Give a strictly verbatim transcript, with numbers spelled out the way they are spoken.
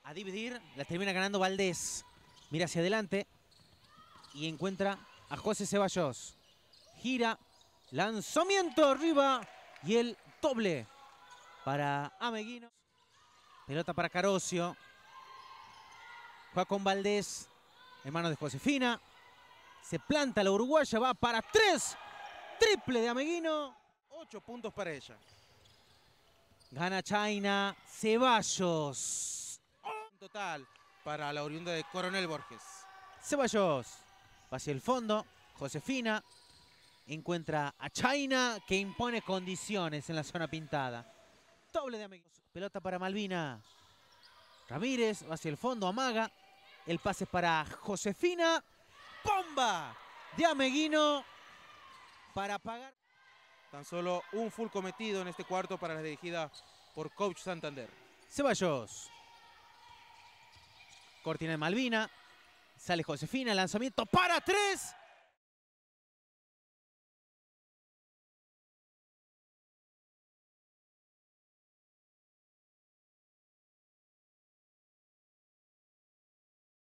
a dividir, la termina ganando Valdés. Mira hacia adelante y encuentra a José Ceballos. Gira, lanzamiento arriba y el doble para Ameguino. Pelota para Carocio. Juega con Valdés en manos de Josefina. Se planta la uruguaya, va para tres. Triple de Ameguino. Ocho puntos para ella. Gana China Ceballos. En total para la oriunda de Coronel Borges. Ceballos va hacia el fondo. Josefina encuentra a China, que impone condiciones en la zona pintada. Doble de Ameguino. Pelota para Malvina. Ramírez va hacia el fondo, amaga. El pase para Josefina. ¡Bomba! De Ameguino para pagar. Tan solo un full cometido en este cuarto para la dirigida por Coach Santander. Ceballos. Cortina de Malvina. Sale Josefina, lanzamiento para tres.